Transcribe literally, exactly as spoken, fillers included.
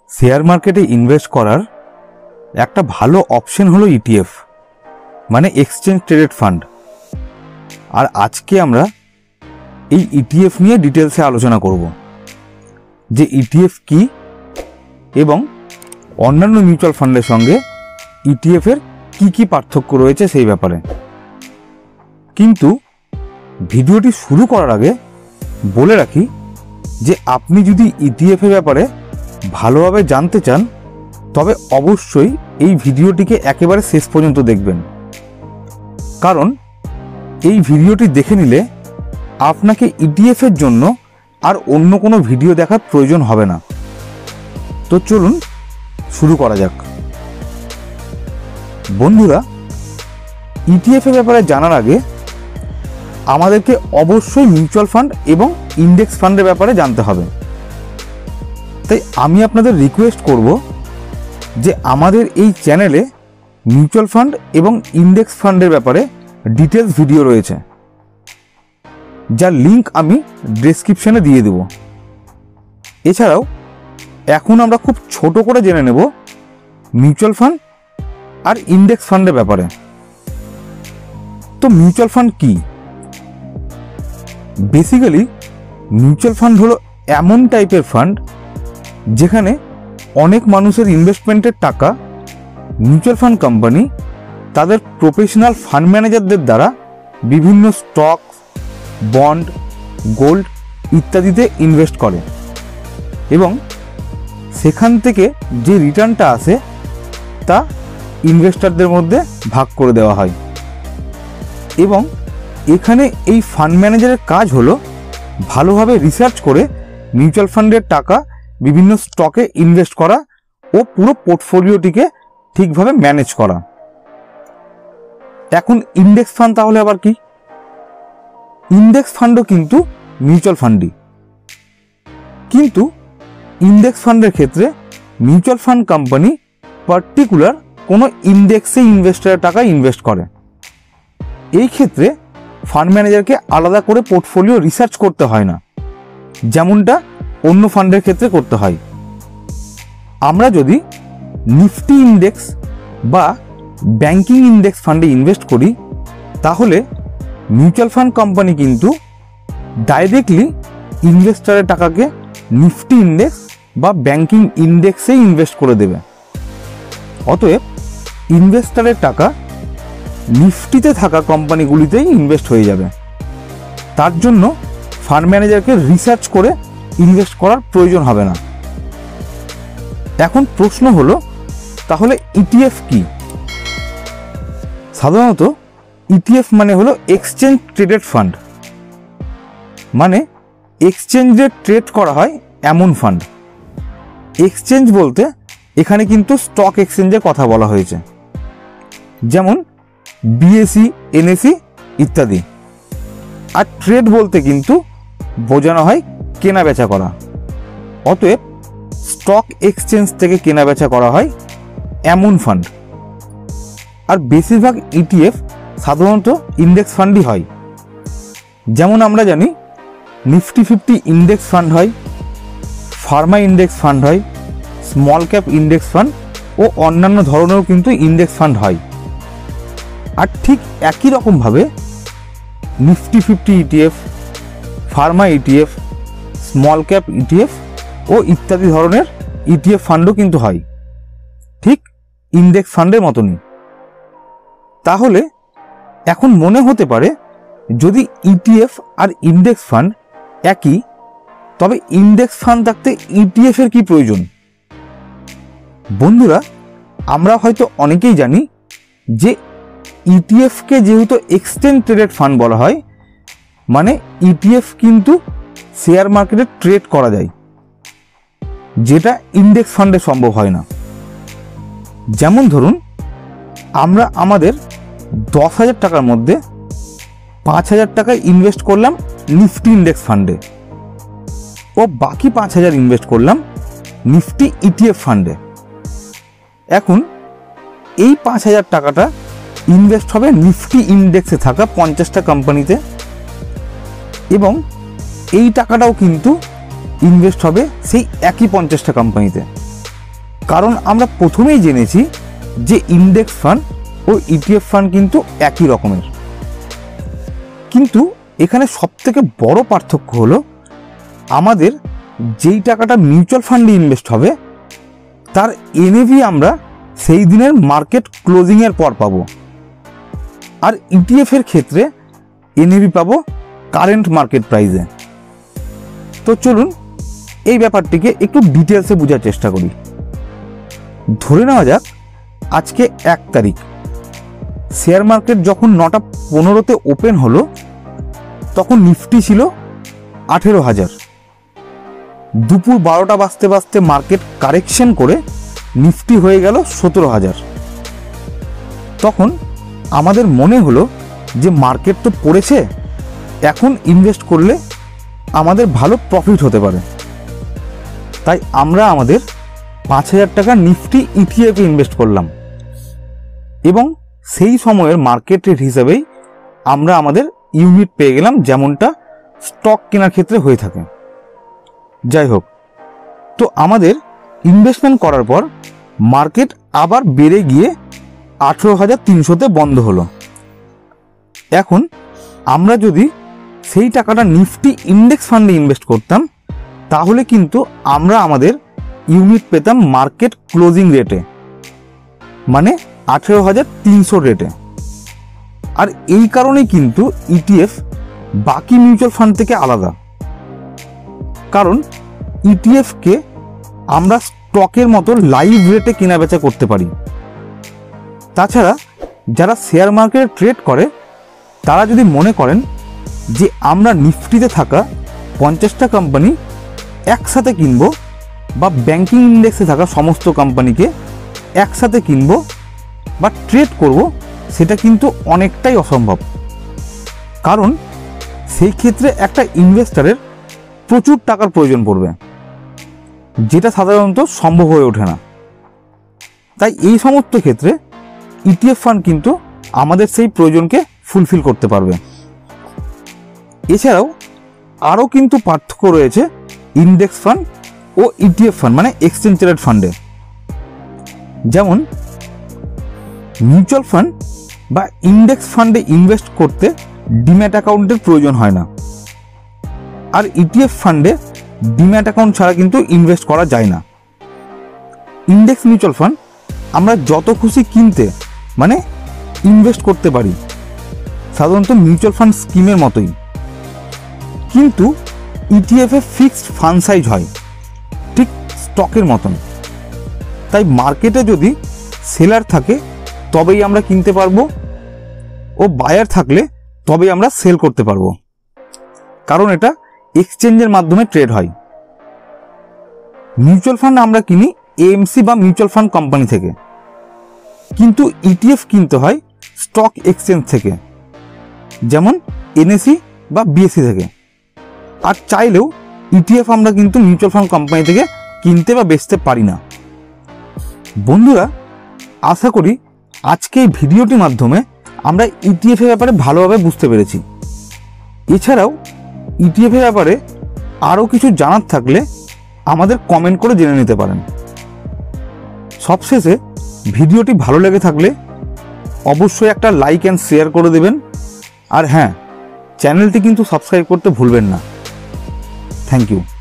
Share মার্কেটে invest করার একটা ভালো অপশন হলো ইটিএফ মানে এক্সচেঞ্জ ট্রেডেড ফান্ড। আর আজকে আমরা এই ইটিএফ নিয়ে ডিটেলসে আলোচনা করব যে ইটিএফ কি এবং অন্যান্য মিউচুয়াল ফান্ডের সঙ্গে ইটিএফ এর কি কি পার্থক্য রয়েছে সেই ব্যাপারে। কিন্তু ভিডিওটি শুরু করার আগে বলে রাখি যে আপনি যদি ইটিএফ এর ব্যাপারে ভালোভাবে জানতে চান তবে অবশ্যই এই ভিডিওটিকে একেবারে শেষ পর্যন্ত দেখবেন, কারণ এই ভিডিওটি দেখে নিলে আপনাকে ইটিএফ এর জন্য আর অন্য কোনো ভিডিও দেখার প্রয়োজন হবে না। তো চলুন শুরু করা যাক। বন্ধুরা, ইটিএফ এর ব্যাপারে জানার আগে আমাদেরকে অবশ্যই মিউচুয়াল ফান্ড এবং ইন্ডেক্স ফান্ডের ব্যাপারে জানতে হবে। তাই আমি আপনাদের রিকোয়েস্ট করব যে আমাদের এই চ্যানেলে মিউচুয়াল ফান্ড এবং ইন্ডেক্স ফান্ডের ব্যাপারে ডিটেলস ভিডিও রয়েছে, যার লিঙ্ক আমি ডেসক্রিপশনে দিয়ে দেব। এছাড়াও এখন আমরা খুব ছোট করে জেনে নেব মিউচুয়াল ফান্ড আর ইন্ডেক্স ফান্ডের ব্যাপারে। তো মিউচুয়াল ফান্ড কি? বেসিক্যালি মিউচুয়াল ফান্ড হলো এমন টাইপের ফান্ড যেখানে অনেক মানুষের ইনভেস্টমেন্টের টাকা মিউচুয়াল ফান্ড কোম্পানি তাদের প্রফেশনাল ফান্ড ম্যানেজারদের দ্বারা বিভিন্ন স্টক, বন্ড, গোল্ড ইত্যাদিতে ইনভেস্ট করে এবং সেখান থেকে যে রিটার্নটা আসে তা ইনভেস্টরদের মধ্যে ভাগ করে দেওয়া হয়। এবং এখানে এই ফান্ড ম্যানেজারের কাজ হলো ভালোভাবে রিসার্চ করে মিউচুয়াল ফান্ডের টাকা বিভিন্ন স্টকে ইনভেস্ট করা ও পুরো পোর্টফোলিওটিকে ঠিকভাবে ম্যানেজ করা। এখন ইন্ডেক্স ফান্ড তাহলে আবার কি? ইন্ডেক্স ফান্ডও কিন্তু মিউচুয়াল ফান্ডই, কিন্তু ইন্ডেক্স ফান্ডের ক্ষেত্রে মিউচুয়াল ফান্ড কোম্পানি পার্টিকুলার কোনো ইন্ডেক্সে ইনভেস্টরের টাকা ইনভেস্ট করে। এই ক্ষেত্রে ফান্ড ম্যানেজারকে আলাদা করে পোর্টফোলিও রিসার্চ করতে হয় না, যেমনটা অন্য ফান্ডের ক্ষেত্রে করতে হয়। আমরা যদি নিফটি ইন্ডেক্স বা ব্যাংকিং ইন্ডেক্স ফান্ডে ইনভেস্ট করি তাহলে মিউচুয়াল ফান্ড কোম্পানি কিন্তু ডাইরেক্টলি ইনভেস্টরের টাকাকে নিফটি ইন্ডেক্স বা ব্যাংকিং ইন্ডেক্সে ইনভেস্ট করে দেবে। অতএব ইনভেস্টরের টাকা নিফটিতে থাকা কোম্পানিগুলিতেই ইনভেস্ট হয়ে যাবে। তার জন্য ফান্ড ম্যানেজারকে রিসার্চ করে ইনভেস্ট করার প্রয়োজন হবে না। এখন প্রশ্ন হলো তাহলে ইটিএফ কি? সাধারণত ইটিএফ মানে হলো এক্সচেঞ্জ ট্রেডেড ফান্ড, মানে এক্সচেঞ্জে ট্রেড করা হয় এমন ফান্ড। এক্সচেঞ্জ বলতে এখানে কিন্তু স্টক এক্সচেঞ্জের কথা বলা হয়েছে, যেমন বিএসই, এনএসই ইত্যাদি। আর ট্রেড বলতে কিন্তু বোঝানো হয় কেনা বেচা করা। অতএব স্টক এক্সচেঞ্জ থেকে কেনা বেচা করা হয় এমন ফান্ড। আর বেশিরভাগ ইটিএফ সাধারণত ইন্ডেক্স ফান্ডই হয়, যেমন আমরা জানি নিফটি ফিফটি ইন্ডেক্স ফান্ড হয়, ফার্মা ইন্ডেক্স ফান্ড হয়, স্মল ক্যাপ ইন্ডেক্স ফান্ড ও অন্যান্য ধরনেরও কিন্তু ইন্ডেক্স ফান্ড হয়। আর ঠিক একই রকমভাবে Nifty fifty ETF, pharma ETF, small cap ETF ও ইত্যাদি ধরনের ইটিএফ ফান্ডও কিন্তু হয়, ঠিক ইন্ডেক্স ফান্ডের মতনই। তাহলে এখন মনে হতে পারে যদি ইটিএফ আর ইন্ডেক্স ফান্ড একই, তবে ইন্ডেক্স ফান্ড থাকতে ইটিএফ এর কি প্রয়োজন? বন্ধুরা, আমরা হয়তো অনেকেই জানি যে ইটিএফকে যেহেতু এক্সচেঞ্জ ট্রেডেড ফান্ড বলা হয়, মানে ইটিএফ কিন্তু শেয়ার মার্কেটে ট্রেড করা যায়, যেটা ইন্ডেক্স ফান্ডে সম্ভব হয় না। যেমন ধরুন আমরা আমাদের দশ হাজার টাকার মধ্যে পাঁচ হাজার টাকা ইনভেস্ট করলাম নিফটি ইন্ডেক্স ফান্ডে ও বাকি পাঁচ হাজার ইনভেস্ট করলাম নিফটি ইটিএফ ফান্ডে। এখন এই পাঁচ হাজার টাকাটা ইনভেস্ট হবে নিফটি ইন্ডেক্সে থাকা পঞ্চাশটা কোম্পানিতে এবং এই টাকাটাও কিন্তু ইনভেস্ট হবে সেই একই পঞ্চাশটা কোম্পানিতে। কারণ আমরা প্রথমেই জেনেছি যে ইন্ডেক্স ফান্ড ও ইটিএফ ফান্ড কিন্তু একই রকমের। কিন্তু এখানে সবথেকে বড় পার্থক্য হলো আমাদের যেই টাকাটা মিউচুয়াল ফান্ডে ইনভেস্ট হবে তার এনএভি আমরা সেই দিনের মার্কেট ক্লোজিংয়ের পর পাবো, আর ইটিএফ এর ক্ষেত্রে এনএভি পাবো কারেন্ট মার্কেট প্রাইসে। তো চলুন এই ব্যাপারটিকে একটু ডিটেলসে বোঝার চেষ্টা করি। ধরে নেওয়া যাক আজকে এক তারিখ, শেয়ার মার্কেট যখন নটা পনেরোতে ওপেন হলো তখন নিফটি ছিল আঠেরো হাজার। দুপুর বারোটা বাজতে বাজতে মার্কেট কারেকশন করে নিফটি হয়ে গেল সতেরো হাজার। তখন আমাদের মনে হলো যে মার্কেট তো পড়েছে, এখন ইনভেস্ট করলে আমাদের ভালো প্রফিট হতে পারে। তাই আমরা আমাদের পাঁচ হাজার টাকা নিফটি ইটিএফে ইনভেস্ট করলাম এবং সেই সময়ের মার্কেট রেট হিসাবেই আমরা আমাদের ইউনিট পেয়ে গেলাম, যেমনটা স্টক কেনার ক্ষেত্রে হয়ে থাকে। যাই হোক, তো আমাদের ইনভেস্টমেন্ট করার পর মার্কেট আবার বেড়ে গিয়ে আঠেরো হাজার তিনশোতে বন্ধ হলো। এখন আমরা যদি সেই টাকাটা নিফটি ইন্ডেক্স ফান্ডে ইনভেস্ট করতাম তাহলে কিন্তু আমরা আমাদের ইউনিট পেতাম মার্কেট ক্লোজিং রেটে, মানে আঠেরো হাজার তিনশো রেটে। আর এই কারণেই কিন্তু ইটিএফ বাকি মিউচুয়াল ফান্ড থেকে আলাদা, কারণ ইটিএফকে আমরা স্টকের মতো লাইভ রেটে কেনা বেচা করতে পারি। তাছাড়া যারা শেয়ার মার্কেটে ট্রেড করে তারা যদি মনে করেন যে আমরা নিফটিতে থাকা পঞ্চাশটা কোম্পানি একসাথে কিনবো বা ব্যাংকিং ইন্ডেক্সে থাকা সমস্ত কোম্পানিকে একসাথে কিনবো বা ট্রেড করব, সেটা কিন্তু অনেকটাই অসম্ভব। কারণ সেই ক্ষেত্রে একটা ইনভেস্টরের প্রচুর টাকার প্রয়োজন পড়বে, যেটা সাধারণত সম্ভব হয়ে ওঠে না। তাই এই সমস্ত ক্ষেত্রে ইটিএফ ফান্ড কিন্তু আমাদের সেই প্রয়োজনকে ফুলফিল করতে পারবে। এছাড়াও আরও কিন্তু পার্থক্য রয়েছে ইন্ডেক্স ফান্ড ও ইটিএফ ফান্ড মানে এক্সচেঞ্জ ট্রেডেড ফান্ডে। যেমন মিউচুয়াল ফান্ড বা ইন্ডেক্স ফান্ডে ইনভেস্ট করতে ডিম্যাট অ্যাকাউন্টের প্রয়োজন হয় না, আর ইটিএফ ফান্ডে ডিম্যাট অ্যাকাউন্ট ছাড়া কিন্তু ইনভেস্ট করা যায় না। ইন্ডেক্স মিউচুয়াল ফান্ড আমরা যত খুশি কিনতে মানে ইনভেস্ট করতে পারি, সাধারণত মিউচুয়াল ফান্ড স্কিমের মতোই, কিন্তু ইটিএফে ফিক্সড ফান্ড সাইজ হয় ঠিক স্টকের মতন। তাই মার্কেটে যদি সেলার থাকে তবেই আমরা কিনতে পারবো ও বায়ার থাকলে তবেই আমরা সেল করতে পারবো, কারণ এটা এক্সচেঞ্জের মাধ্যমে ট্রেড হয়। মিউচুয়াল ফান্ড আমরা কিনি এএমসি বা মিউচুয়াল ফান্ড কোম্পানি থেকে, কিন্তু ইটিএফ কিনতে হয় স্টক এক্সচেঞ্জ থেকে, যেমন এনএসি বা বিএসসি থেকে। আর চাইলেও ইটিএফ আমরা কিন্তু মিউচুয়াল ফান্ড কোম্পানি থেকে কিনতে বা বেচতে পারি না। বন্ধুরা, আশা করি আজকে এই ভিডিওটির মাধ্যমে আমরা ইটিএফ এর ব্যাপারে ভালোভাবে বুঝতে পেরেছি। এছাড়াও ইটিএফ এর ব্যাপারে আরও কিছু জানার থাকলে আমাদের কমেন্ট করে জেনে নিতে পারেন। সবশেষে ভিডিওটি ভালো লেগে থাকলে অবশ্যই একটা লাইক অ্যান্ড শেয়ার করে দেবেন, আর হ্যাঁ, চ্যানেলটি কিন্তু সাবস্ক্রাইব করতে ভুলবেন না। Thank you.